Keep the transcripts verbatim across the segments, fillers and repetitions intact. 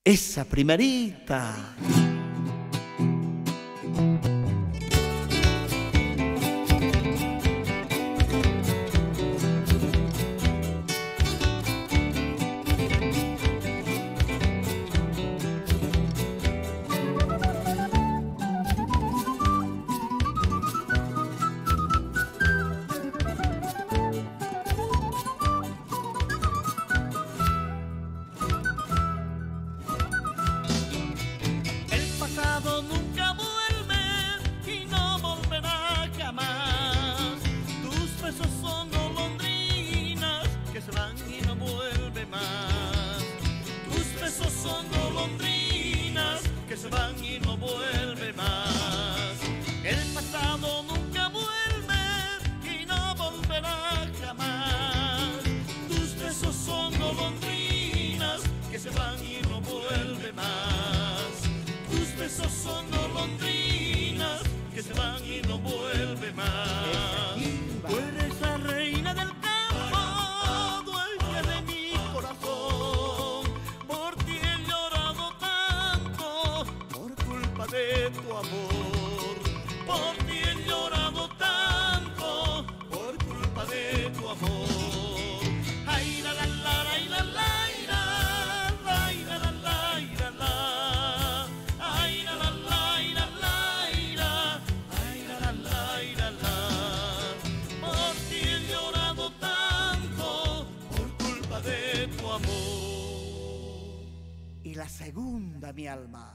esa primerita. Nunca vuelve y no volverá jamás. Tus besos son golondrinas que se van y no vuelven más. Tus besos son golondrinas que se van y no vuelven más. El pasado nunca vuelve y no volverá jamás. Tus besos son golondrinas que se van y no vuelven más. Tus besos son golondrinas que se van y no vuelven más. Tú eres la reina del campo, dueña de mi corazón. Por ti he llorado tanto, por culpa de tu amor. Por ti he llorado tanto, por culpa de tu amor. Ay, la, la, la, la, la, la. Y la segunda, mi alma.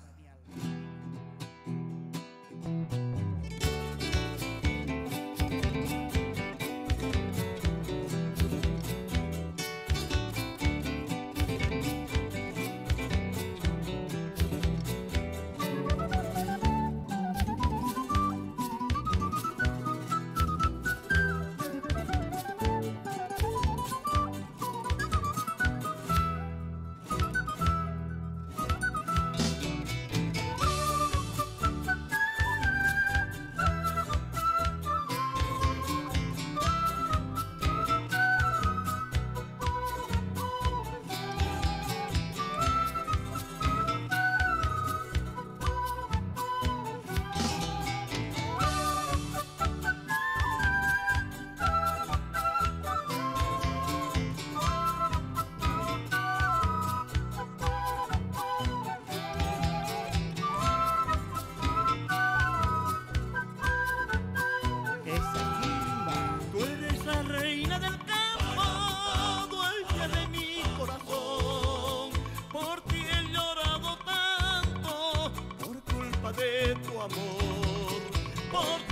De tu amor, por